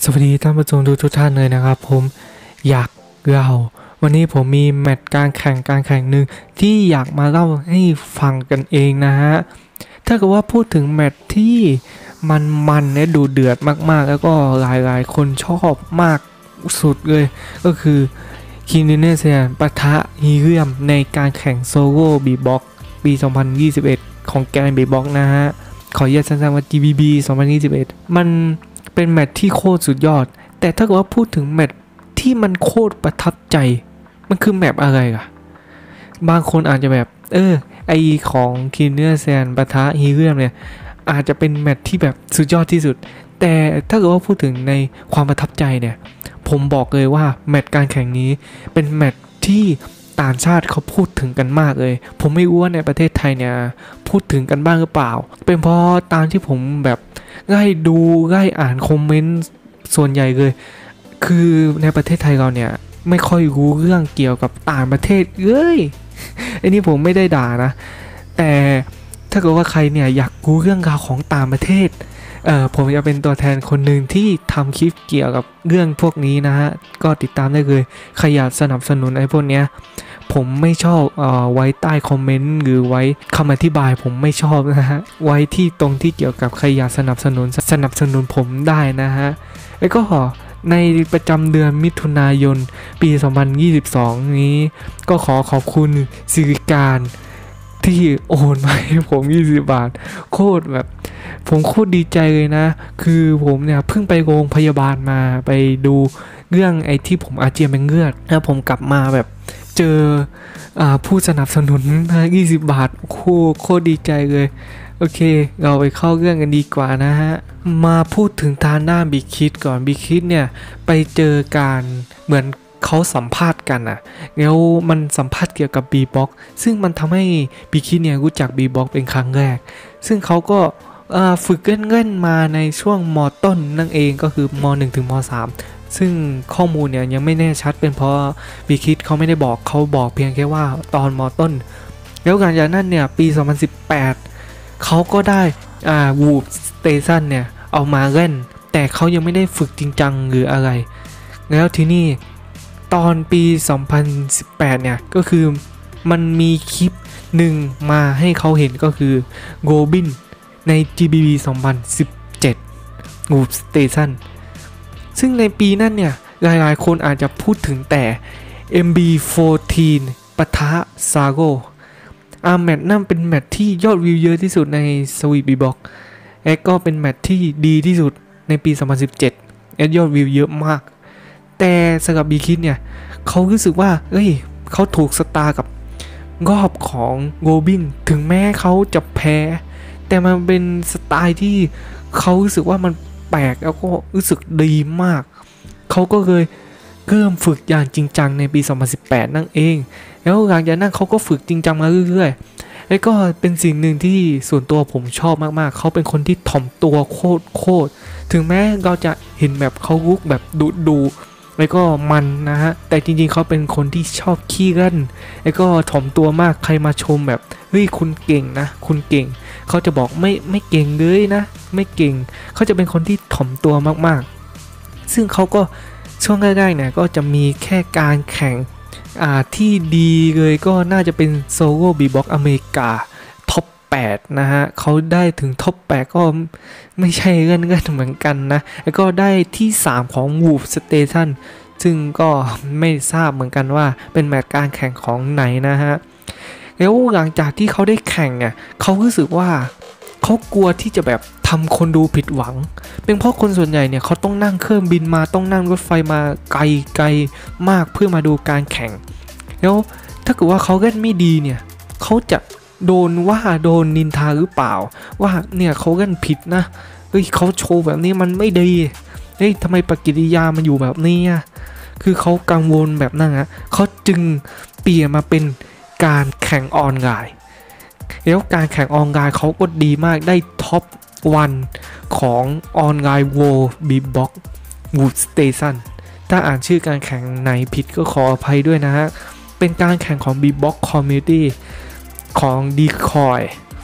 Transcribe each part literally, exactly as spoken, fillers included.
สวัสดีท่านผู้ชมทุกท่านเลยนะครับผมอยากเล่าวันนี้ผมมีแมตช์การแข่งการแข่งหนึ่งที่อยากมาเล่าให้ฟังกันเองนะฮะถ้าเกิดว่าพูดถึงแมตช์ที่มันมันและดูเดือดมากๆแล้วก็หลายๆคนชอบมากสุดเลยก็คือคินิเนเซียนปะทะฮีเรียมในการแข่งโซโล่บีบ็อกปีสองพันยี่สิบเอ็ดของแกนบีบ็อกนะฮะขอแยกสั้นๆว่า จี บี บี สองพันยี่สิบเอ็ดมันเป็นแมตช์ที่โคตรสุดยอดแต่ถ้าเกิดว่าพูดถึงแมตช์ที่มันโคตรประทับใจมันคือแมปอะไรอะบางคนอาจจะแบบเออไอของคินเนอร์แซนปะทะฮีเรียมเนี่ยอาจจะเป็นแมตช์ที่แบบสุดยอดที่สุดแต่ถ้าเกิดว่าพูดถึงในความประทับใจเนี่ยผมบอกเลยว่าแมตช์การแข่งนี้เป็นแมตช์ที่ต่างชาติเขาพูดถึงกันมากเลยผมไม่รู้ว่าในประเทศไทยเนี่ยพูดถึงกันบ้างหรือเปล่าเป็นเพราะตามที่ผมแบบได้ดูได้อ่านคอมเมนต์ส่วนใหญ่เลยคือในประเทศไทยเราเนี่ยไม่ค่อยรู้เรื่องเกี่ยวกับต่างประเทศเอ้ยอันนี้ผมไม่ได้ด่านะแต่ถ้าเกิดว่าใครเนี่ยอยากรู้เรื่องราวของต่างประเทศเอ่อผมจะเป็นตัวแทนคนหนึ่งที่ทำคลิปเกี่ยวกับเรื่องพวกนี้นะฮะก็ติดตามได้เลยใครอยากสนับสนุนไอ้พวกเนี้ยผมไม่ชอบเอ่อไว้ใต้คอมเมนต์หรือไว้คำอธิบายผมไม่ชอบนะฮะไว้ที่ตรงที่เกี่ยวกับใครอยากสนับสนุนสนับสนุนผมได้นะฮะแล้วก็ในประจำเดือนมิถุนายนปีสองพันยี่สิบสองนี้ก็ขอขอบคุณสิริการที่โอนมาให้ผมยี่สิบบาทโคตรแบบผมโคตรดีใจเลยนะคือผมเนี่ยเพิ่งไปโรงพยาบาลมาไปดูเรื่องไอ้ที่ผมอาเจียนเป็นเลือดแล้วผมกลับมาแบบเจออ่าผู้สนับสนุนยี่สิบบาทโคตรโคตรดีใจเลยโอเคเราไปเข้าเรื่องกันดีกว่านะฮะมาพูดถึงทางด้านบิ๊กคิดก่อนบิ๊กคิดเนี่ยไปเจอการเหมือนเขาสัมภาษณ์กันอ่ะแล้วมันสัมภาษณ์เกี่ยวกับ B-Box ซึ่งมันทำให้บิ๊กคิดเนี่ยรู้จัก B-Box เป็นครั้งแรกซึ่งเขาก็ฝึกเล่นๆมาในช่วงม.ต้นนั่นเองก็คือม.หนึ่ง ถึงม.สาม ซึ่งข้อมูลเนี่ยยังไม่แน่ชัดเป็นเพราะบิ๊กคิดเขาไม่ได้บอกเขาบอกเพียงแค่ว่าตอนม.ต้นแล้วหลังจากนั้นเนี่ยปีสองพันสิบแปดเขาก็ได้อ่าวูฟสเตชันเนี่ยเอามาเล่นแต่เขายังไม่ได้ฝึกจริงจังหรืออะไรแล้วทีนี้ตอนปีสองพันสิบแปดเนี่ยก็คือมันมีคลิปหนึ่งมาให้เขาเห็นก็คือโกบินใน จี บี บี สองพันสิบเจ็ด วูฟสเตชันซึ่งในปีนั้นเนี่ยหลายๆคนอาจจะพูดถึงแต่ เอ็ม บี สิบสี่ ปะทะซาโกอาแมตช์นั่นเป็นแมตช์ที่ยอดวิวเยอะที่สุดในสวีทบีบ็อกและก็เป็นแมตช์ที่ดีที่สุดในปีสองพันสิบเจ็ดและยอดวิวเยอะมากแต่สำหรับบีคิดเนี่ยเขารู้สึกว่าเอ้ยเขาถูกสตาร์กับรอบของโกบินถึงแม้เขาจะแพ้แต่มันเป็นสไตล์ที่เขารู้สึกว่ามันแปลกแล้วก็รู้สึกดีมากเขาก็เลยเริ่มฝึกอย่างจริงจังในปีสองพันสิบแปดนั่นเองแล้วหลังจากนั้นเขาก็ฝึกจริงจังมาเรื่อยๆแล้วก็เป็นสิ่งหนึ่งที่ส่วนตัวผมชอบมากๆเขาเป็นคนที่ถ่อมตัวโคตรโคตรถึงแม้เราจะเห็นแบบเขาลุกแบบดุดูแล้วก็มันนะฮะแต่จริงๆเขาเป็นคนที่ชอบขี้เล่นแล้วก็ถ่อมตัวมากใครมาชมแบบเฮ้ยคุณเก่งนะคุณเก่งเขาจะบอกไม่ไม่เก่งเลยนะไม่เก่งเขาจะเป็นคนที่ถ่อมตัวมากๆซึ่งเขาก็ช่วงแรกๆเนี่ยก็จะมีแค่การแข่งอ่าที่ดีเลยก็น่าจะเป็นโซโล่บีบ็อกอเมริกาท็อปแปดนะฮะเขาได้ถึงท็อปแปดก็ไม่ใช่เงื่อนๆเหมือนกันนะแล้วก็ได้ที่สามของ Wolf Station ซึ่งก็ไม่ทราบเหมือนกันว่าเป็นแมตช์การแข่งของไหนนะฮะแล้วหลังจากที่เขาได้แข่งเนี่ยเขารู้สึกว่าเขากลัวที่จะแบบทำคนดูผิดหวังเป็นเพราะคนส่วนใหญ่เนี่ยเขาต้องนั่งเครื่องบินมาต้องนั่งรถไฟมาไกลไกลมากเพื่อมาดูการแข่งแล้วถ้าเกิดว่าเขาเล่นไม่ดีเนี่ยเขาจะโดนว่าโดนนินทาหรือเปล่าว่าเนี่ยเขาเล่นผิดนะเฮ้ยเขาโชว์แบบนี้มันไม่ดีเฮ้ยทำไมปฏิกิริยามันอยู่แบบนี้อ่ะคือเขากังวลแบบนั้นนะเขาจึงเปลี่ยนมาเป็นการแข่งออนไลน์แล้วการแข่งออนไลน์เขาก็ดีมากได้ท็อปวันของออนไลน์ World B-Box Wood Station ถ้าอ่านชื่อการแข่งไหนผิดก็ขออภัยด้วยนะฮะเป็นการแข่งของ B-Box Community ของ Decoy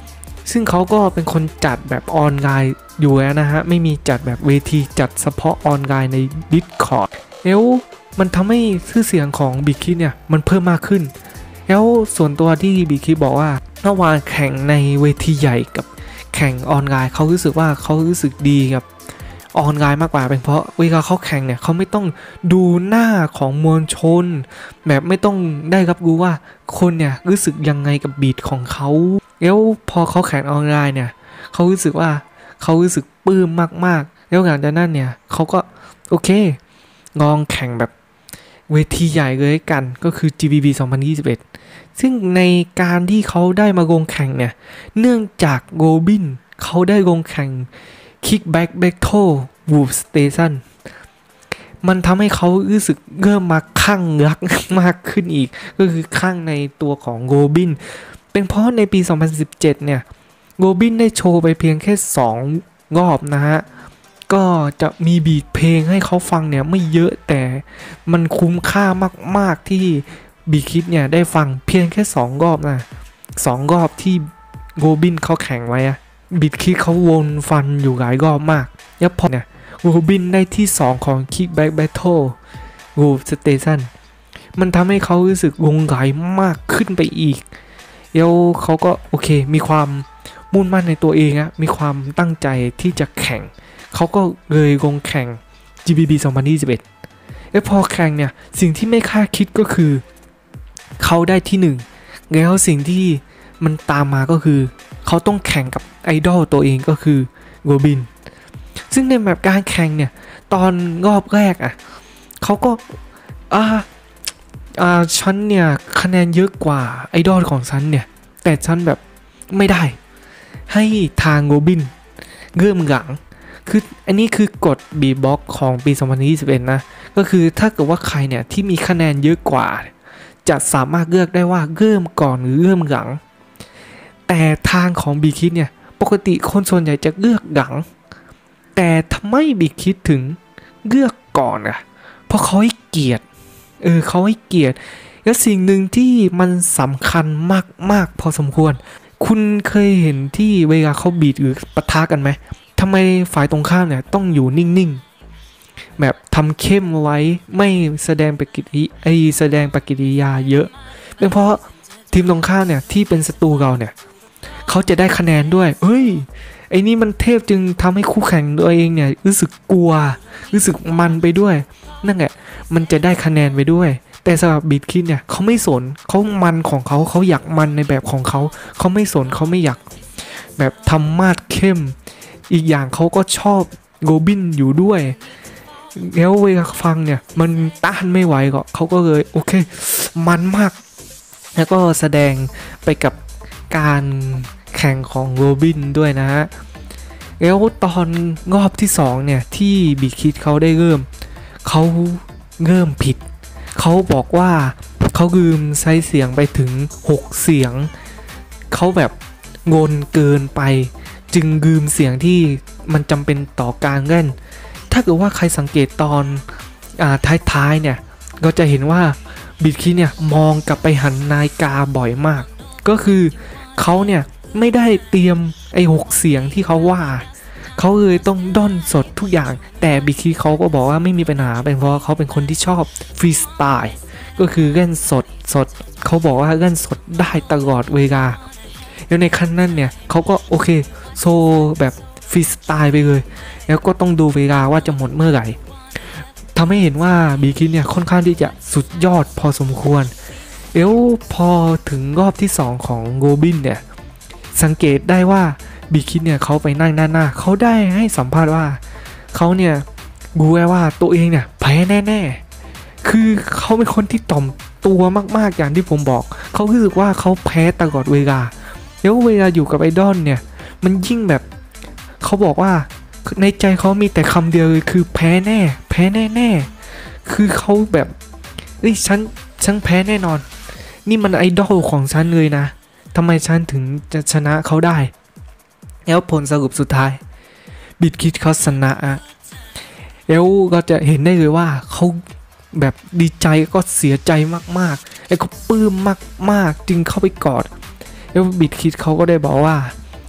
ซึ่งเขาก็เป็นคนจัดแบบออนไลน์อยู่แล้วนะฮะไม่มีจัดแบบเวทีจัดเฉพาะออนไลน์ใน Discord แล้วมันทำให้ชื่อเสียงของบิ๊กคิดเนี่ยมันเพิ่มมากขึ้นแล้วส่วนตัวที่บิ๊กคิดบอกว่าระหว่างแข่งในเวทีใหญ่กับแข่งออนไลน์เขารู้สึกว่าเขารู้สึกดีกับออนไลน์มากกว่าเป็นเพราะเวลาเขาแข่งเนี่ยเขาไม่ต้องดูหน้าของมวลชนแบบไม่ต้องได้รับรู้ว่าคนเนี่ยรู้สึกยังไงกับบีทของเขาแล้วพอเขาแข่งออนไลน์เนี่ยเขารู้สึกว่าเขารู้สึกปลื้มมากๆแล้วหลังจากนั้นเนี่ยเขาก็โอเคลองแข่งแบบเวทีใหญ่เลยกันก็คือ จี บี บี สองพันยี่สิบเอ็ดซึ่งในการที่เขาได้มาลงแข่งเนี่ยเนื่องจากโรบินเขาได้ลงแข่ง Kickback Battle Wolf Station มันทำให้เขารู้สึกเริ่มมาคลั่งรักมากขึ้นอีกก็คือคลั่งในตัวของโรบินเป็นเพราะในปีสองพันสิบเจ็ดเนี่ยโรบินได้โชว์ไปเพียงแค่สองรอบนะฮะก็จะมีบีทเพลงให้เขาฟังเนี่ยไม่เยอะแต่มันคุ้มค่ามากๆที่บีคิดเนี่ยได้ฟังเพียงแค่สองรอบนะสองรอบที่โรบินเขาแข่งไว้อะบีคิดเขาวนฟันอยู่หลายรอบมากแล้วพอเนี่ยโรบินได้ที่สองของ Kickback Battle Wolf Station มันทำให้เขารู้สึกวงไหลมากขึ้นไปอีกแล้วเขาก็โอเคมีความมุ่งมั่นในตัวเองอะมีความตั้งใจที่จะแข่งเขาก็เลยลงแข่ง จี บี บี สองพันยี่สิบเอ็ดแล้วพอแข่งเนี่ยสิ่งที่ไม่คาดคิดก็คือเขาได้ที่หนึ่งแล้วสิ่งที่มันตามมาก็คือเขาต้องแข่งกับไอดอลตัวเองก็คือโรบินซึ่งในแบบการแข่งเนี่ยตอนรอบแรกอ่ะเขาก็อ่าอ่าฉันเนี่ยคะแนนเยอะกว่าไอดอลของฉันเนี่ยแต่ฉันแบบไม่ได้ให้ทางโรบินเริ่มหลังคืออันนี้คือกฎบีบ็อกของปีสองพันยี่สิบเอ็ดนะก็คือถ้าเกิดว่าใครเนี่ยที่มีคะแนนเยอะกว่าจะสามารถเลือกได้ว่าเริ่มก่อนหรือเริ่มหลังแต่ทางของบีคิดเนี่ยปกติคนส่วนใหญ่จะเลือกหลังแต่ทำไมบีคิดถึงเลือกก่อนอ่ะเพราะเขาให้เกียรติเออเขาให้เกียรติแล้วสิ่งหนึ่งที่มันสำคัญมากๆพอสมควรคุณเคยเห็นที่เวลาเขาบีทหรือปะทะกันไหมทำไมฝ่ายตรงข้ามเนี่ยต้องอยู่นิ่งๆแบบทำเข้มไว้ไม่แสดงปฏิกิริยาไอแสดงปฏิกิริยาเยอะเป็นเพราะทีมตรงข้ามเนี่ยที่เป็นศัตรูเราเนี่ยเขาจะได้คะแนนด้วยเฮ้ยไอ้นี่มันเทพจึงทำให้คู่แข่งตัวเองเนี่ยรู้สึกกลัวรู้สึกมันไปด้วยนั่นแหละมันจะได้คะแนนไปด้วยแต่สำหรับบีทคิดเนี่ยเขาไม่สนเขามันของเขาเขาอยากมันในแบบของเขาเขาไม่สนเขาไม่อยากแบบทำมาดเข้มอีกอย่างเขาก็ชอบโรบินอยู่ด้วยแล้วเวลาฟังเนี่ยมันต้านไม่ไหวก็เขาก็เลยโอเคมันมากแล้วก็แสดงไปกับการแข่งของโรบินด้วยนะฮะแล้วตอนรอบที่สองเนี่ยที่บีคิดเขาได้เริ่มเขาเริ่มผิดเขาบอกว่าเขาลืมใช้เสียงไปถึงหกเสียงเขาแบบงนเกินไปจึงลืมเสียงที่มันจำเป็นต่อการเล่นถ้าเกิดว่าใครสังเกตตอนอ่าท้ายๆเนี่ยก็จะเห็นว่าบีคิดเนี่ยมองกลับไปหันนาฬิกาบ่อยมากก็คือเขาเนี่ยไม่ได้เตรียมไอ้หกเสียงที่เขาว่าเขาเลยต้องด้นสดทุกอย่างแต่บีคิดเขาก็บอกว่าไม่มีปัญหาเป็นเพราะเขาเป็นคนที่ชอบฟรีสไตล์ก็คือเล่นสดสดเขาบอกว่าเล่นสดได้ตลอดเวลาแล้วในขั้นนั้นเนี่ยเขาก็โอเคโซแบบฟรีสไตล์ไปเลยแล้วก็ต้องดูเวลาว่าจะหมดเมื่อไหร่ทำให้เห็นว่าบีคิดเนี่ยค่อนข้างที่จะสุดยอดพอสมควรแล้วพอถึงรอบที่สองของโรบินเนี่ยสังเกตได้ว่าบีคิดเนี่ยเขาไปนั่งหน้าๆเขาได้ให้สัมภาษณ์ว่าเขาเนี่ยรู้ว่าตัวเองเนี่ยแพ้แน่ๆคือเขาเป็นคนที่ต่อมตัวมากๆอย่างที่ผมบอกเขารู้สึกว่าเขาแพ้ตลอดเวลาแล้วเวลาอยู่กับไอดอลเนี่ยมันยิ่งแบบเขาบอกว่าในใจเขามีแต่คำเดียวเลยคือแพ้แน่แพ้แน่ๆคือเขาแบบเฮ้ยฉันฉันแพ้แน่นอนนี่มันไอดอลของฉันเลยนะทำไมฉันถึงจะชนะเขาได้แล้วผลสรุปสุดท้ายบิดคิดเขาชนะอะแล้วก็จะเห็นได้เลยว่าเขาแบบดีใจก็เสียใจมากๆแล้วก็ปลื้มมากๆจึงเข้าไปกอดแล้วบิดคิดเขาก็ได้บอกว่า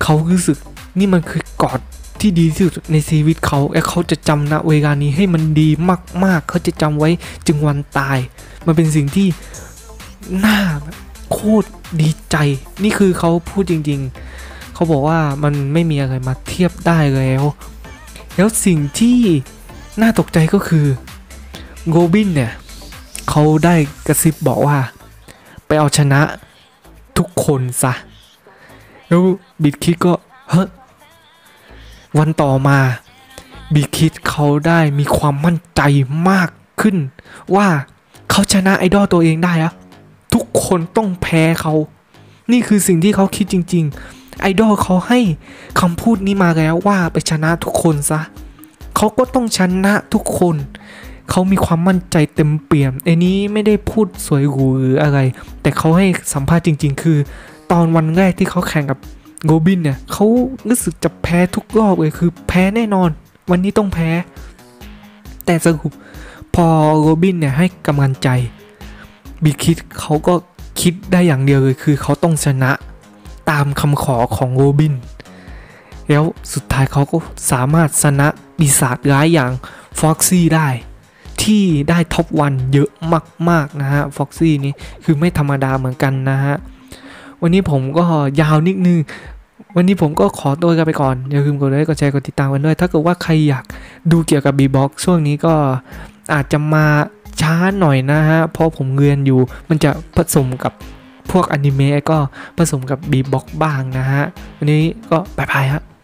เขารู้สึกนี่มันคือกอดที่ดีที่สุดในชีวิตเขาและเขาจะจำณเวลานี้ให้มันดีมากๆเขาจะจำไว้จึงวันตายมันเป็นสิ่งที่น่าโคตรดีใจนี่คือเขาพูดจริงๆเขาบอกว่ามันไม่มีอะไรมาเทียบได้แล้วแล้วสิ่งที่น่าตกใจก็คือโกบินเนี่ยเขาได้กระซิบบอกว่าไปเอาชนะทุกคนซะแล้วบิดคิดก็เฮ้ยวันต่อมาบิดคิดเขาได้มีความมั่นใจมากขึ้นว่าเขาชนะไอดอลตัวเองได้อะทุกคนต้องแพ้เขานี่คือสิ่งที่เขาคิดจริงๆไอดอลเขาให้คำพูดนี้มาแล้วว่าไปชนะทุกคนซะเขาก็ต้องชนะทุกคนเขามีความมั่นใจเต็มเปี่ยมไอ้นี้ไม่ได้พูดสวยหรูหรืออะไรแต่เขาให้สัมภาษณ์จริงๆคือตอนวันแรกที่เขาแข่งกับโกบินเนี่ยเขารู้สึกจะแพ้ทุกรอบเลยคือแพ้แน่นอนวันนี้ต้องแพ้แต่สรุปพอโกบินเนี่ยให้กำลังใจบิคิดเขาก็คิดได้อย่างเดียวเลยคือเขาต้องชนะตามคำขอของโกบินแล้วสุดท้ายเขาก็สามารถชนะปีศาจร้ายอย่างฟ็อกซี่ได้ที่ได้ท็อปวันเยอะมากๆนะฮะฟ็อกซี่นี้คือไม่ธรรมดาเหมือนกันนะฮะวันนี้ผมก็ยาวนิดนึงวันนี้ผมก็ขอตัวกันไปก่อนอย่าลืมกดไลค์กดแชร์กดติดตามกันด้วยถ้าเกิดว่าใครอยากดูเกี่ยวกับบีบ็อกซ์ช่วงนี้ก็อาจจะมาช้าหน่อยนะฮะเพราะผมเรียนอยู่มันจะผสมกับพวกอนิเมะก็ผสมกับบีบ็อกซ์บ้างนะฮะวันนี้ก็บายบายฮะ